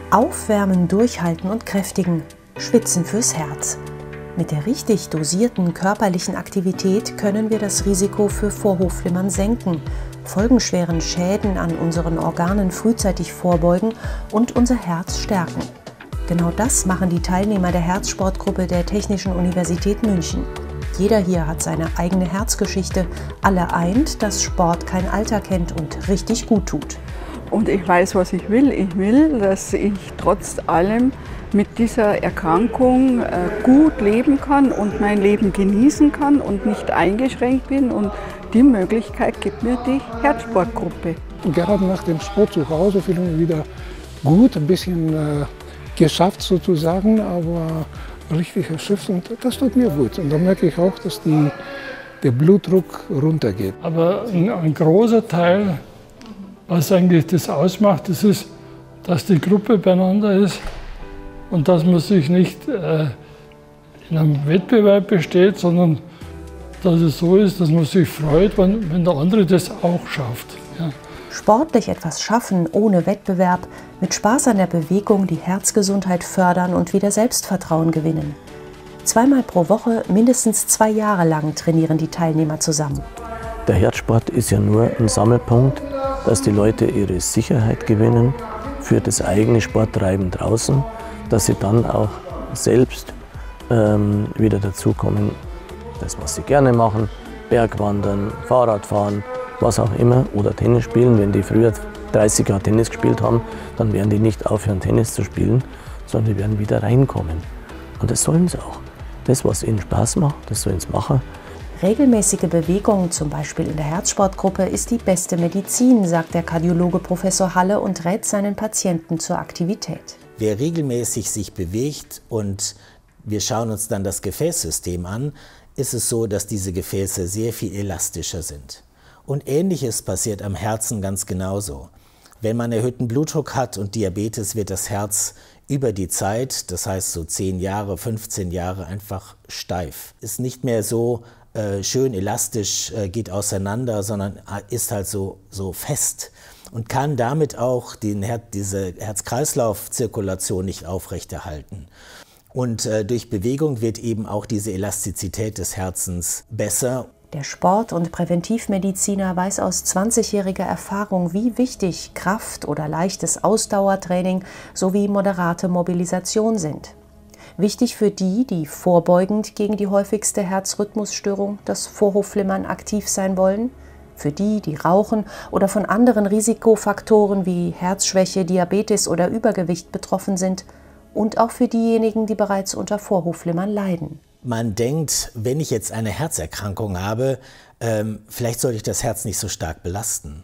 Aufwärmen, durchhalten und kräftigen, schwitzen fürs Herz. Mit der richtig dosierten körperlichen Aktivität können wir das Risiko für Vorhofflimmern senken, folgenschweren Schäden an unseren Organen frühzeitig vorbeugen und unser Herz stärken. Genau das machen die Teilnehmer der Herzsportgruppe der Technischen Universität München. Jeder hier hat seine eigene Herzgeschichte. Alle eint, dass Sport kein Alter kennt und richtig gut tut. Und ich weiß, was ich will. Ich will, dass ich trotz allem mit dieser Erkrankung gut leben kann und mein Leben genießen kann und nicht eingeschränkt bin. Und die Möglichkeit gibt mir die Herzsportgruppe. Gerade nach dem Sport zu Hause fühle ich mich wieder gut, ein bisschen geschafft sozusagen, aber richtig erschöpft und das tut mir gut. Und dann merke ich auch, dass der Blutdruck runtergeht. Aber ein großer Teil, was eigentlich das ausmacht, das ist, dass die Gruppe beieinander ist und dass man sich nicht in einem Wettbewerb besteht, sondern dass es so ist, dass man sich freut, wenn der andere das auch schafft. Ja. Sportlich etwas schaffen, ohne Wettbewerb, mit Spaß an der Bewegung die Herzgesundheit fördern und wieder Selbstvertrauen gewinnen. Zweimal pro Woche, mindestens 2 Jahre lang trainieren die Teilnehmer zusammen. Der Herzsport ist ja nur ein Sammelpunkt, dass die Leute ihre Sicherheit gewinnen für das eigene Sporttreiben draußen, dass sie dann auch selbst wieder dazukommen, das, was sie gerne machen, Bergwandern, Fahrradfahren, was auch immer, oder Tennis spielen. Wenn die früher 30 Jahre Tennis gespielt haben, dann werden die nicht aufhören, Tennis zu spielen, sondern die werden wieder reinkommen. Und das sollen sie auch. Das, was ihnen Spaß macht, das sollen sie machen. Regelmäßige Bewegung, zum Beispiel in der Herzsportgruppe, ist die beste Medizin, sagt der Kardiologe Professor Halle und rät seinen Patienten zur Aktivität. Wer regelmäßig sich bewegt und wir schauen uns dann das Gefäßsystem an, ist es so, dass diese Gefäße sehr viel elastischer sind. Und Ähnliches passiert am Herzen ganz genauso. Wenn man erhöhten Blutdruck hat und Diabetes, wird das Herz über die Zeit, das heißt so 10 Jahre, 15 Jahre, einfach steif. Ist nicht mehr so schön elastisch, geht auseinander, sondern ist halt so fest und kann damit auch diese Herz-Kreislauf-Zirkulation nicht aufrechterhalten. Und durch Bewegung wird eben auch diese Elastizität des Herzens besser. Der Sport- und Präventivmediziner weiß aus 20-jähriger Erfahrung, wie wichtig Kraft- oder leichtes Ausdauertraining sowie moderate Mobilisation sind. Wichtig für die, die vorbeugend gegen die häufigste Herzrhythmusstörung, das Vorhofflimmern, aktiv sein wollen, für die, die rauchen oder von anderen Risikofaktoren wie Herzschwäche, Diabetes oder Übergewicht betroffen sind und auch für diejenigen, die bereits unter Vorhofflimmern leiden. Man denkt, wenn ich jetzt eine Herzerkrankung habe, vielleicht sollte ich das Herz nicht so stark belasten.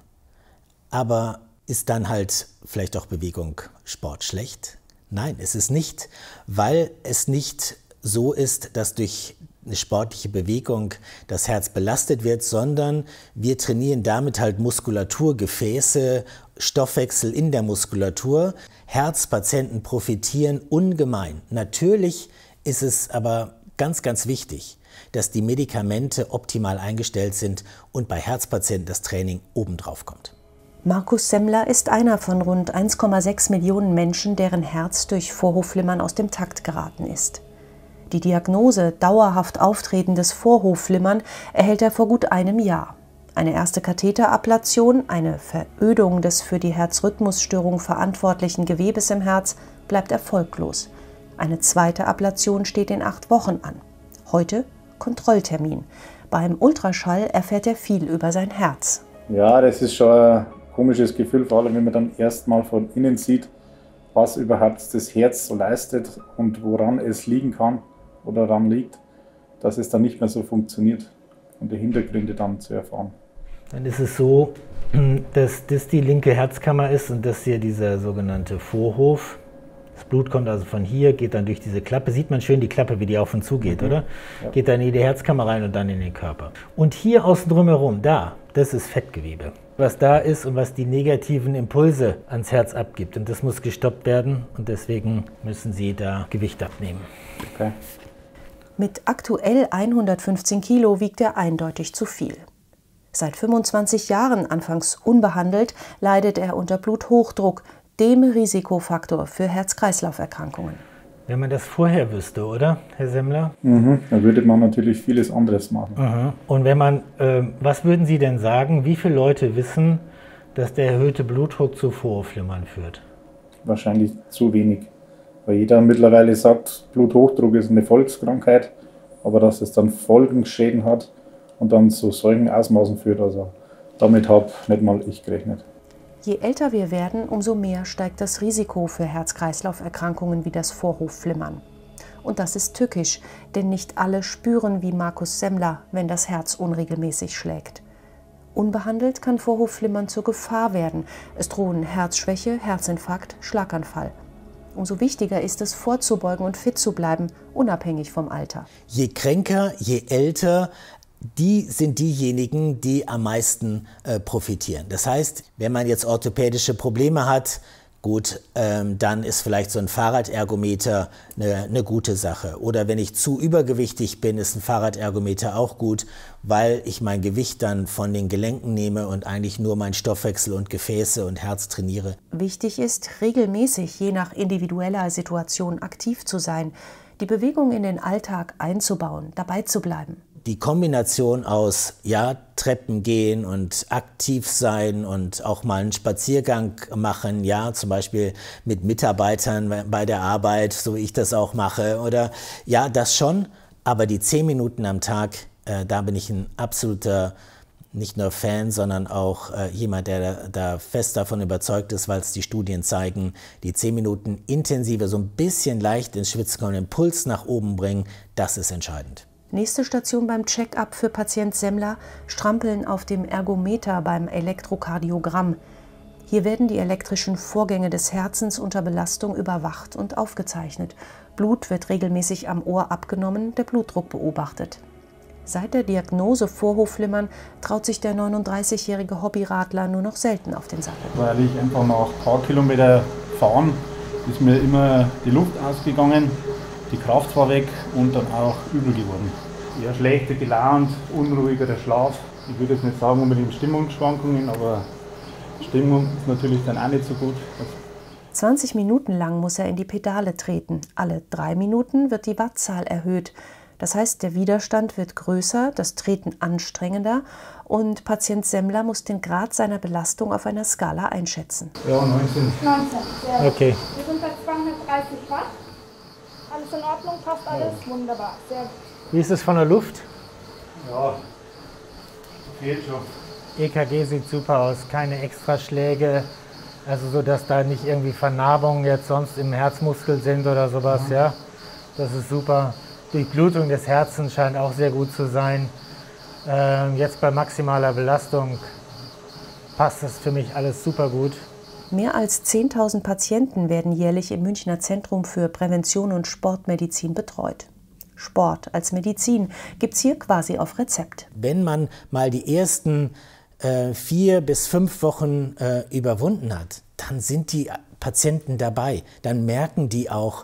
Aber ist dann halt vielleicht auch Bewegung, Sport schlecht? Nein, es ist nicht, weil es nicht so ist, dass durch eine sportliche Bewegung das Herz belastet wird, sondern wir trainieren damit halt Muskulatur, Gefäße, Stoffwechsel in der Muskulatur. Herzpatienten profitieren ungemein. Natürlich ist es aber ganz, ganz wichtig, dass die Medikamente optimal eingestellt sind und bei Herzpatienten das Training obendrauf kommt. Markus Semmler ist einer von rund 1,6 Millionen Menschen, deren Herz durch Vorhofflimmern aus dem Takt geraten ist. Die Diagnose dauerhaft auftretendes Vorhofflimmern erhält er vor gut einem Jahr. Eine erste Katheterablation, eine Verödung des für die Herzrhythmusstörung verantwortlichen Gewebes im Herz, bleibt erfolglos. Eine zweite Ablation steht in 8 Wochen an. Heute Kontrolltermin. Beim Ultraschall erfährt er viel über sein Herz. Ja, das ist schon ein komisches Gefühl, vor allem wenn man dann erstmal von innen sieht, was überhaupt das Herz so leistet und woran es liegen kann oder daran liegt, dass es dann nicht mehr so funktioniert und die Hintergründe dann zu erfahren. Dann ist es so, dass das die linke Herzkammer ist und das hier dieser sogenannte Vorhof. Das Blut kommt also von hier, geht dann durch diese Klappe. Sieht man schön die Klappe, wie die auf und zu geht, oder? Ja. Geht dann in die Herzkammer rein und dann in den Körper. Und hier außen drumherum, das ist Fettgewebe. Was da ist und was die negativen Impulse ans Herz abgibt. Und das muss gestoppt werden und deswegen müssen Sie da Gewicht abnehmen. Okay. Mit aktuell 115 Kilo wiegt er eindeutig zu viel. Seit 25 Jahren, anfangs unbehandelt, leidet er unter Bluthochdruck, dem Risikofaktor für Herz-Kreislauf-Erkrankungen. Wenn man das vorher wüsste, oder, Herr Semmler? Dann würde man natürlich vieles anderes machen. Und wenn man, was würden Sie denn sagen, wie viele Leute wissen, dass der erhöhte Blutdruck zu Vorhofflimmern führt? Wahrscheinlich zu wenig. Weil jeder mittlerweile sagt, Bluthochdruck ist eine Volkskrankheit, aber dass es dann Folgenschäden hat und dann zu solchen Ausmaßen führt, also damit habe nicht mal ich gerechnet. Je älter wir werden, umso mehr steigt das Risiko für Herz-Kreislauf-Erkrankungen wie das Vorhofflimmern. Und das ist tückisch, denn nicht alle spüren wie Markus Semmler, wenn das Herz unregelmäßig schlägt. Unbehandelt kann Vorhofflimmern zur Gefahr werden. Es drohen Herzschwäche, Herzinfarkt, Schlaganfall. Umso wichtiger ist es, vorzubeugen und fit zu bleiben, unabhängig vom Alter. Je kränker, je älter, die sind diejenigen, die am meisten profitieren. Das heißt, wenn man jetzt orthopädische Probleme hat, gut, dann ist vielleicht so ein Fahrradergometer eine gute Sache. Oder wenn ich zu übergewichtig bin, ist ein Fahrradergometer auch gut, weil ich mein Gewicht dann von den Gelenken nehme und eigentlich nur meinen Stoffwechsel und Gefäße und Herz trainiere. Wichtig ist, regelmäßig, je nach individueller Situation aktiv zu sein, die Bewegung in den Alltag einzubauen, dabei zu bleiben. Die Kombination aus Treppen gehen und aktiv sein und auch mal einen Spaziergang machen, zum Beispiel mit Mitarbeitern bei der Arbeit, so wie ich das auch mache, oder das schon, aber die 10 Minuten am Tag, da bin ich ein absoluter, nicht nur Fan, sondern auch jemand, der da fest davon überzeugt ist, weil es die Studien zeigen, die 10 Minuten intensiver, so ein bisschen leicht ins Schwitzen kommen, den Puls nach oben bringen, das ist entscheidend. Nächste Station beim Check-up für Patient Semmler, Strampeln auf dem Ergometer beim Elektrokardiogramm. Hier werden die elektrischen Vorgänge des Herzens unter Belastung überwacht und aufgezeichnet. Blut wird regelmäßig am Ohr abgenommen, der Blutdruck beobachtet. Seit der Diagnose Vorhofflimmern traut sich der 39-jährige Hobbyradler nur noch selten auf den Sattel. Weil ich einfach nach ein paar Kilometer fahren, ist mir immer die Luft ausgegangen. Die Kraft war weg und dann auch übel geworden. Eher schlechter gelaunt, unruhigerer Schlaf. Ich würde jetzt nicht sagen unbedingt Stimmungsschwankungen, aber Stimmung ist natürlich dann auch nicht so gut. 20 Minuten lang muss er in die Pedale treten. Alle 3 Minuten wird die Wattzahl erhöht. Das heißt, der Widerstand wird größer, das Treten anstrengender und Patient Semmler muss den Grad seiner Belastung auf einer Skala einschätzen. Ja, 19. 19, sehr Okay. gut. Wir sind bei 230 Watt. Alles in Ordnung, passt alles? Wunderbar, sehr gut. Wie ist es von der Luft? Ja, geht schon. EKG sieht super aus, keine Extraschläge, also so, dass da nicht irgendwie Vernarbungen jetzt sonst im Herzmuskel sind oder sowas, ja. Das ist super. Durchblutung des Herzens scheint auch sehr gut zu sein. Jetzt bei maximaler Belastung passt das für mich alles super gut. Mehr als 10.000 Patienten werden jährlich im Münchner Zentrum für Prävention und Sportmedizin betreut. Sport als Medizin gibt's hier quasi auf Rezept. Wenn man mal die ersten 4 bis 5 Wochen überwunden hat, dann sind die Patienten dabei. Dann merken die auch,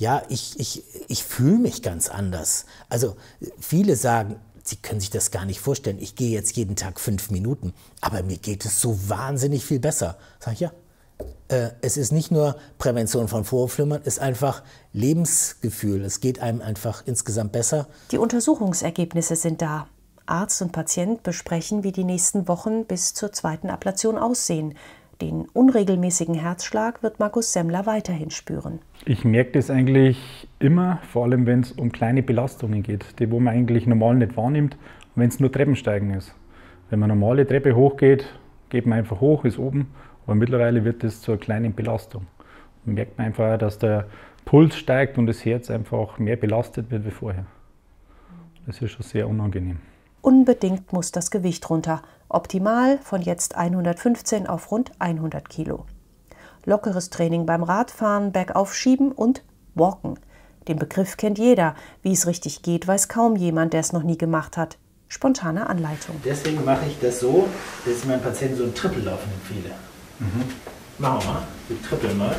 ich fühle mich ganz anders. Also viele sagen, sie können sich das gar nicht vorstellen. Ich gehe jetzt jeden Tag 5 Minuten, aber mir geht es so wahnsinnig viel besser. Sag ich, es ist nicht nur Prävention von Vorhofflimmern, es ist einfach Lebensgefühl. Es geht einem einfach insgesamt besser. Die Untersuchungsergebnisse sind da. Arzt und Patient besprechen, wie die nächsten Wochen bis zur 2. Ablation aussehen. Den unregelmäßigen Herzschlag wird Markus Semmler weiterhin spüren. Ich merke das eigentlich immer, vor allem wenn es um kleine Belastungen geht, die wo man eigentlich normal nicht wahrnimmt, wenn es nur Treppensteigen ist. Wenn man normale Treppe hochgeht, geht man einfach hoch, ist oben, aber mittlerweile wird das zur kleinen Belastung. Man merkt einfach, dass der Puls steigt und das Herz einfach mehr belastet wird wie vorher. Das ist schon sehr unangenehm. Unbedingt muss das Gewicht runter. Optimal von jetzt 115 auf rund 100 Kilo. Lockeres Training beim Radfahren, bergauf schieben und walken. Den Begriff kennt jeder. Wie es richtig geht, weiß kaum jemand, der es noch nie gemacht hat. Spontane Anleitung. Deswegen mache ich das so, dass ich meinen Patienten so ein Trippellaufen empfehle. Machen wir mal. Wir trippeln mal.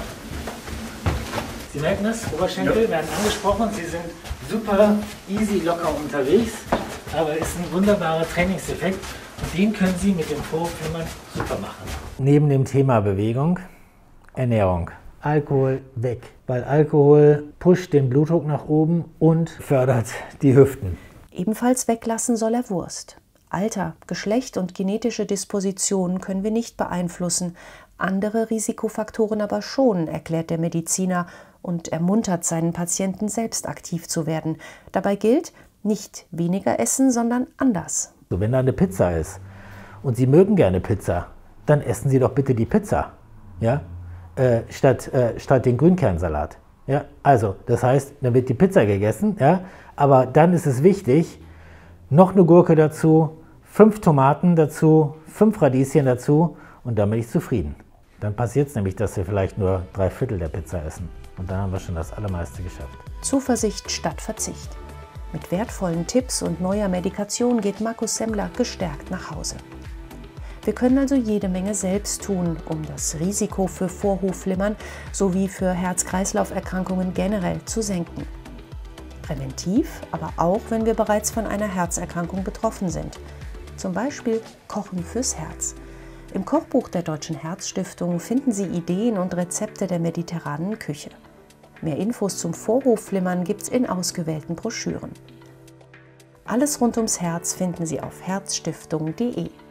Sie merken das, Oberschenkel werden angesprochen. Sie sind super easy, locker unterwegs. Aber es ist ein wunderbarer Trainingseffekt und den können Sie mit dem Vorhofflimmern super machen. Neben dem Thema Bewegung Ernährung. Alkohol weg, weil Alkohol pusht den Blutdruck nach oben und fördert die Hüften. Ebenfalls weglassen soll er Wurst. Alter, Geschlecht und genetische Disposition können wir nicht beeinflussen, andere Risikofaktoren aber schon, erklärt der Mediziner und ermuntert seinen Patienten, selbst aktiv zu werden. Dabei gilt, nicht weniger essen, sondern anders. So, wenn da eine Pizza ist und Sie mögen gerne Pizza, dann essen Sie doch bitte die Pizza, ja? Statt den Grünkernsalat. Ja? Also, das heißt, dann wird die Pizza gegessen, ja? Aber dann ist es wichtig, noch eine Gurke dazu, 5 Tomaten dazu, 5 Radieschen dazu und dann bin ich zufrieden. Dann passiert es nämlich, dass wir vielleicht nur 3/4 der Pizza essen. Und dann haben wir schon das Allermeiste geschafft. Zuversicht statt Verzicht. Mit wertvollen Tipps und neuer Medikation geht Markus Semmler gestärkt nach Hause. Wir können also jede Menge selbst tun, um das Risiko für Vorhofflimmern sowie für Herz-Kreislauf-Erkrankungen generell zu senken. Präventiv, aber auch, wenn wir bereits von einer Herzerkrankung betroffen sind. Zum Beispiel Kochen fürs Herz. Im Kochbuch der Deutschen Herzstiftung finden Sie Ideen und Rezepte der mediterranen Küche. Mehr Infos zum Vorhofflimmern gibt's in ausgewählten Broschüren. Alles rund ums Herz finden Sie auf herzstiftung.de.